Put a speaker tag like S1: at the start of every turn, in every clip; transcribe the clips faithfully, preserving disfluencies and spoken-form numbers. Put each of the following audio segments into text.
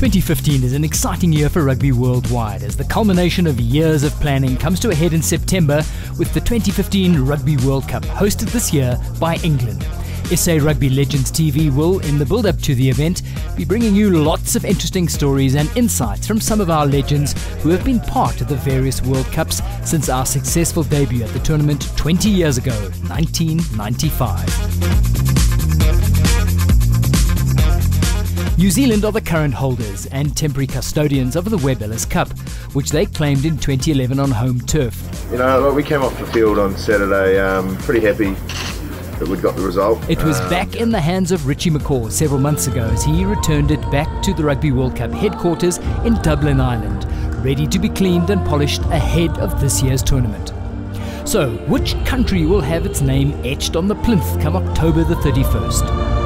S1: twenty fifteen is an exciting year for rugby worldwide as the culmination of years of planning comes to a head in September with the twenty fifteen Rugby World Cup, hosted this year by England. S A Rugby Legends T V will, in the build-up to the event, be bringing you lots of interesting stories and insights from some of our legends who have been part of the various World Cups since our successful debut at the tournament twenty years ago, nineteen ninety-five. New Zealand are the current holders and temporary custodians of the Webb Ellis Cup, which they claimed in twenty eleven on home turf.
S2: You know, we came off the field on Saturday um, pretty happy that we'd got the result.
S1: It was
S2: um,
S1: back in the hands of Richie McCaw several months ago as he returned it back to the Rugby World Cup headquarters in Dublin, Ireland, ready to be cleaned and polished ahead of this year's tournament. So, which country will have its name etched on the plinth come October the thirty-first?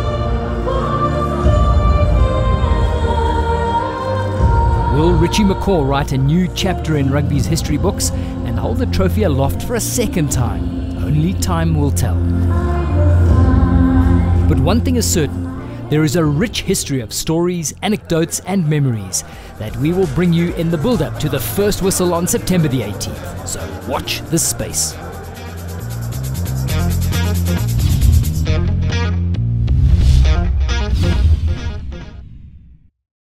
S1: Will Richie McCaw write a new chapter in rugby's history books and hold the trophy aloft for a second time? Only time will tell. But one thing is certain, there is a rich history of stories, anecdotes and memories that we will bring you in the build-up to the first whistle on September the eighteenth. So watch this space.